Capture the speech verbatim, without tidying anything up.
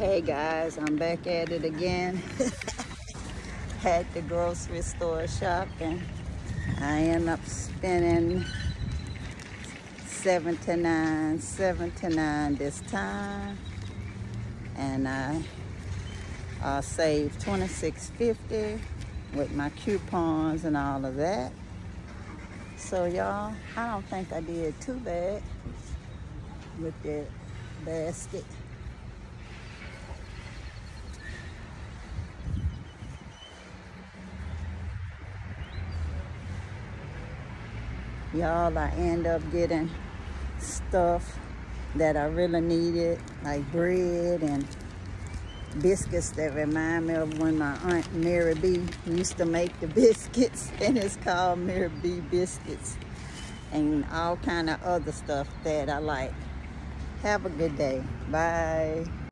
Hey guys, I'm back at it again. At the grocery store shopping. I end up spending seventy-nine seventy-nine this time, and I uh, saved twenty-six fifty with my coupons and all of that. So y'all, I don't think I did too bad with that basket. Y'all, I end up getting stuff that I really needed, like bread and biscuits that remind me of when my Aunt Mary B used to make the biscuits, and it's called Mary B biscuits, and all kind of other stuff that I like. Have a good day. Bye.